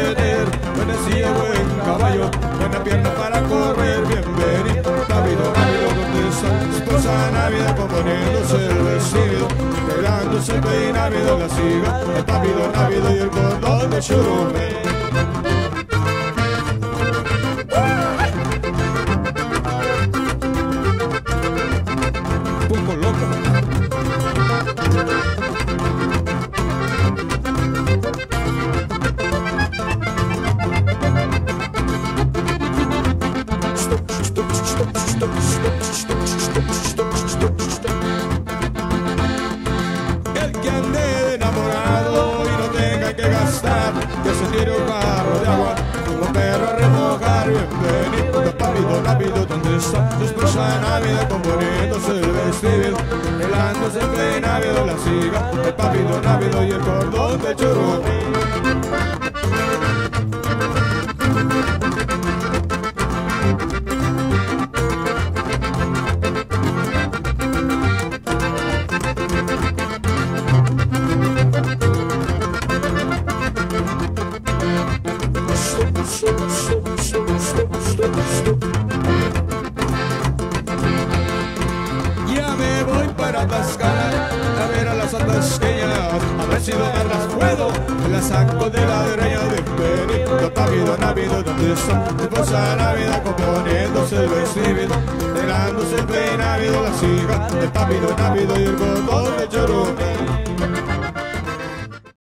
tener buena silla, buen caballo, buena pierna para correr. Bienvenido, Navido, Navido, ¿dónde está su esposa Navidad? Componiéndose el vestido, pegándose el peinávido, la siga, el papido, Navido y el cordón de churumbe. Poco loca. El que ande enamorado y no tenga que gastar, que se tire un barro de agua como perro a remojar. Bienvenido, Papido, Navido, ¿dónde está tu esposa Navidad? Componiéndose el vestido, helándose el peinávido, la siga, el Papido, Navido y el cordón de churumbe. Ya me voy para Tascala a ver a las atasqueñas, a ver si no me las puedo, la saco de la derecha. Bienvenido, Papido, Navido, ¿dónde está tu esposa Navidad? Componiéndose el vestido, helándose el peinávido, la siga, el Papido, Navido y el cordón de churumbe.